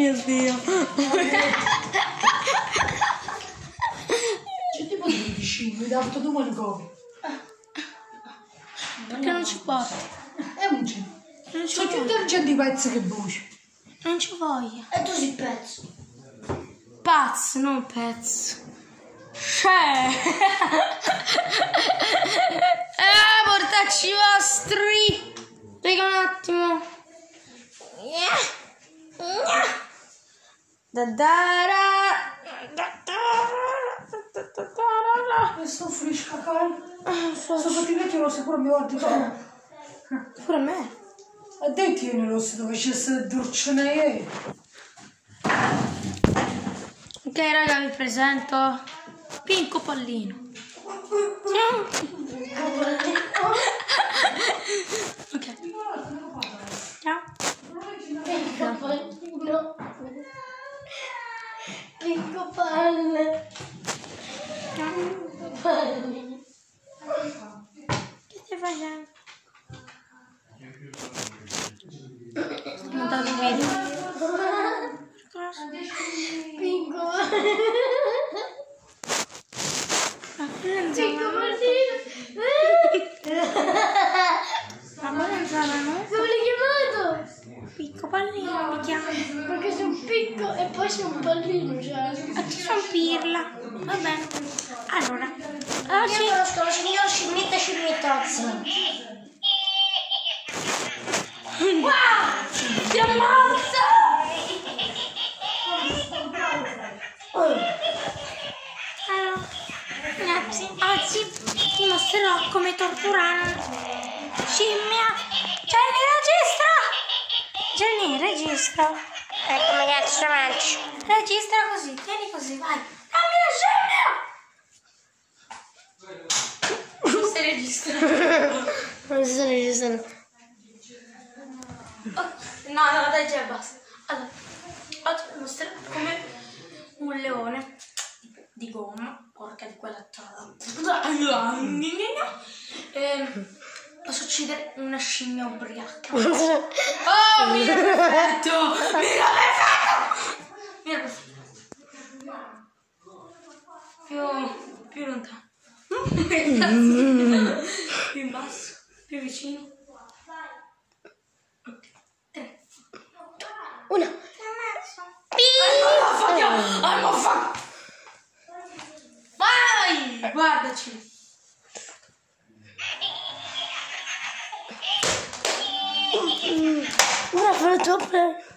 mio Dio. C'è tipo di vicino, mi dà domani come. Perché non ci porti? Non c'è. Non ci Sono più voglio. intelligenti pezzi che voci. Non ci voglio. E tu sei pezzo. Pazzo, non pezzo. Cioè. Portacci i vostri. Raga, un attimo. Questo frisca caldo. Sono fatti vecchio lo sicuro mi guardi bene. Pure a me. A te tieni lo se dove c'è il dolce. Ok raga, vi presento Pinco Pallino. Ok. Ciao. Pinco pallino. Pinco palle. Palle. Che stai facendo? Sto montando un video. Cosa? Pinco. Ma quello non no? Come l'hai chiamato? Picco Pallino mi chiama. Perché c'è un picco e poi c'è un pallino, cioè. Ah, ci sono pirla. Va bene. Allora. Io conosco lo signor Scimmittozzi. Wow! Ti ammazza! Allora, ragazzi, oggi ti mostrerò come torturare una scimmia. Jenny, registra. Come cazzo mangi? Registra così, tieni così, vai. Dammi la scimmia! Non si registra. Non si sta registrando. No, dai, già basta. Allora, oggi vi mostrerò come un leone di gomma, porca di quella posso uccidere una scimmia ubriaca. Oh, mira perfetto! Mira perfetto! Mira perfetto. Più lontano. Più in basso, più vicino. Una. I'm a fuck! Vai! Guardaci! Una foto per...